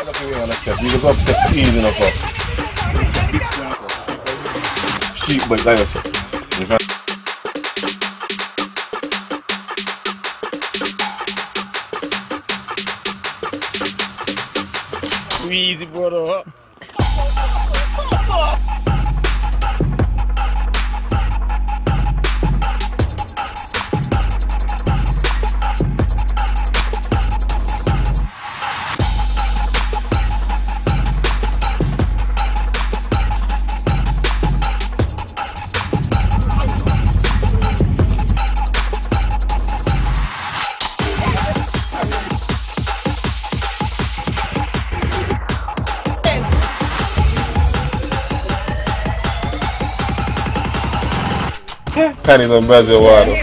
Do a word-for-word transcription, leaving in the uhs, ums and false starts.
You can go up to easy enough up. Sheep, but like I said. Easy, brother. Can't even Brazil water.